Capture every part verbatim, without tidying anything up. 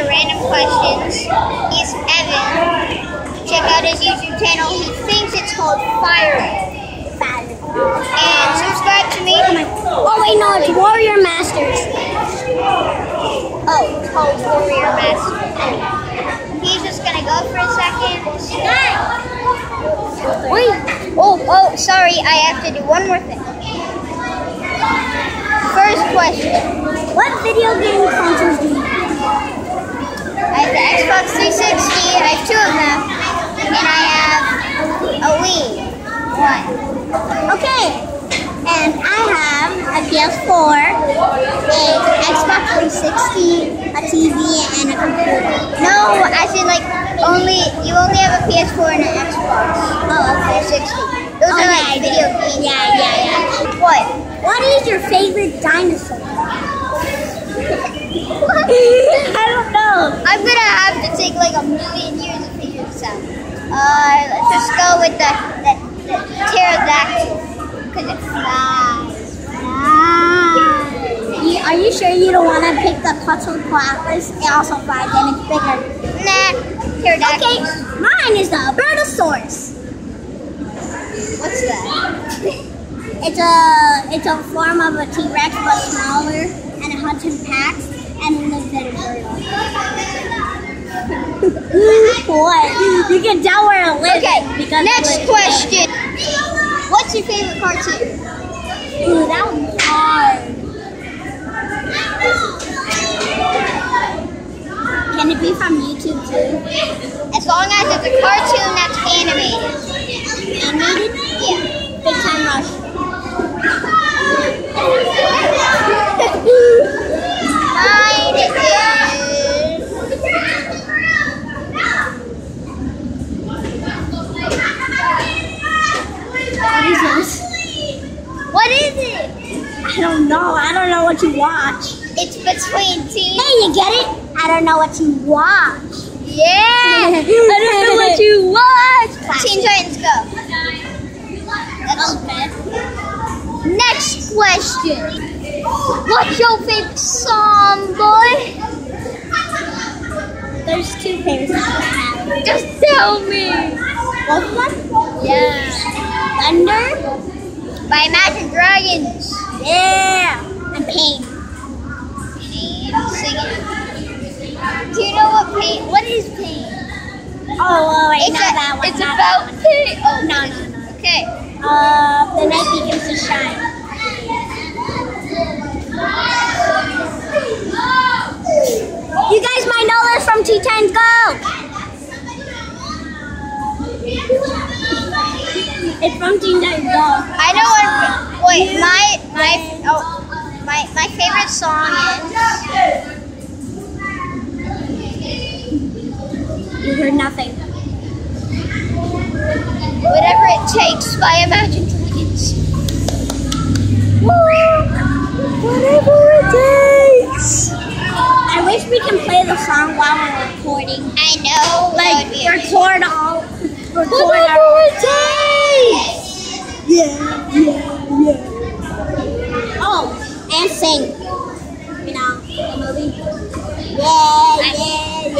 random questions. He's Evan. Check out his YouTube channel. He thinks it's called Fire. And subscribe to me. Oh wait, no, it's Warrior Masters. Oh, it's called Warrior Masters. He's just gonna go for a second. Wait. Oh, oh, sorry. I have to do one more thing. First question. What video game consoles do you have? I have the Xbox three sixty. I have two of them. And I have a Wii. One. Okay. And I have a P S four, a Xbox three sixty, a T V, and a computer. No, as in like only you only have a P S four and an Xbox. Oh, okay. three sixty. Those Oh, are yeah, like I video do. games. Yeah, yeah, yeah. What? What is your favorite dinosaur? I don't know. I'm gonna have to take like a million years to figure this out. Uh, let's just go with the, the, the pterodactyl because it flies. Ah. You, are you sure you don't want to pick the Quetzalcoatlus? It also flies and it's bigger. Nah, pterodactyl. Okay, mine is the Albertosaurus. What's that? It's a it's a form of a T-Rex but smaller, and it hunts in packs and lives in a burrow. What? You can tell where it lives. Okay, because next it lives question. What's your favorite cartoon? there. Ooh, that was hard. Can it be from YouTube too? As long as it's a cartoon that's animated. Animated? Yeah. Big Time Rush. Mine is. What is this? What is it? I don't know. I don't know what you watch. It's between Teen. Hey, you get it? I don't know what you watch. Yeah. I don't know what you watch. Teen Titans Go. That's Okay. Next question. What's your favorite song, boy? There's two pairs of hats. Just tell me. Both of them? Yeah. Thunder? By Imagine Dragons. Yeah. And Pain. And sing it. Do you know what pain? What is pain? Oh, wait, It's, not a- that one. it's not about that one. pain. Oh, No, no, no. okay. Uh, the night begins to shine. You guys might know this from Teen Titans Go! It's from Teen Titans Go. I know what. Wait, my my oh my my favorite song is You heard nothing. Whatever It Takes by Imagine Dragons. Whatever it takes. I wish we can play the song while we're recording. I know. that Like would be amazing. record all. Record Whatever our. It Takes. Yeah, yeah, yeah. Oh, and sing. You know, the movie. Yeah, yeah,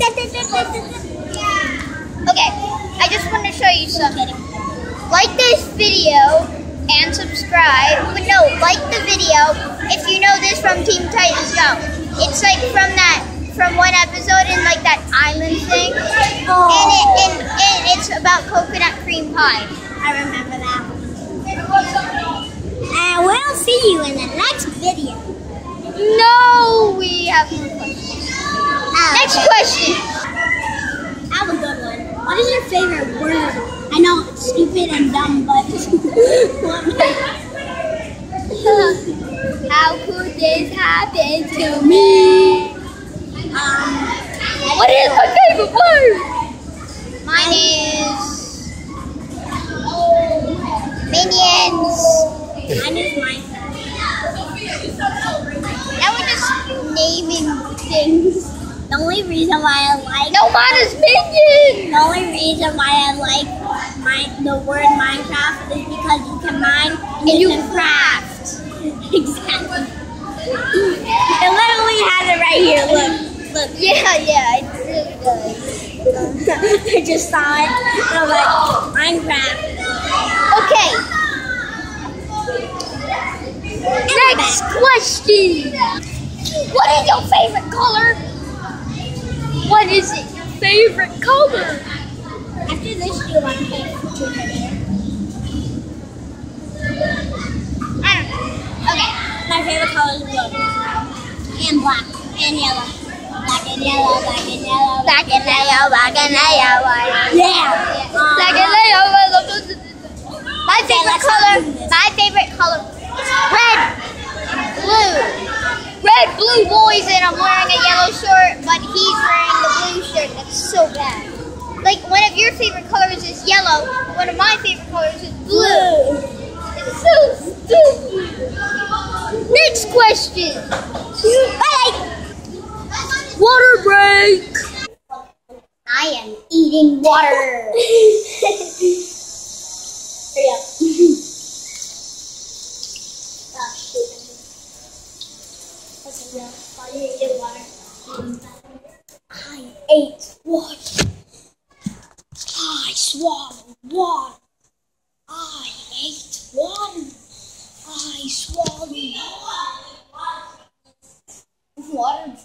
yeah. Okay, I just want to show you something. Like this video and subscribe. But no, like the video if you know this from Teen Titans Go. It's like from that, from one episode in like that island thing. Oh. And, it, and, and it's about coconut cream pie. I remember that one. And we'll see you in the next video. No, we have more questions. Oh, Next okay. question. I have a good one. What is your favorite word? I know it's stupid and dumb, but How could this happen to me? um, What is my favorite word? Mine is Minions. mine is Minecraft. Now we're just naming things. The only reason why I like No, mine is Minions. the only reason why I like my the word Minecraft is because you can mine and, And you you can craft. Exactly. It literally has it right here. Look, look. Yeah, yeah, it really does. I just saw it and I was like, Minecraft. Okay. Next question. What is your favorite color? What is it? Your favorite color? After this, do you want to play two here? I don't know. Okay. My favorite color is blue. And black. And yellow. Black and yellow, black and yellow. Black and yellow, black and yellow. Yeah. Black and yellow. My favorite color, my favorite color is red, blue. Red, blue boys, and I'm wearing a yellow shirt, but he's wearing the blue shirt. That's so bad. Like, one of your favorite colors is yellow. One of my favorite colors is blue. It's so stupid. Next question. Bye. Water break. I am eating water. Hurry up. Oh, shoot. Okay, now, while you're eating water, I ate water. I swallowed water. I ate water. I swallowed water. Water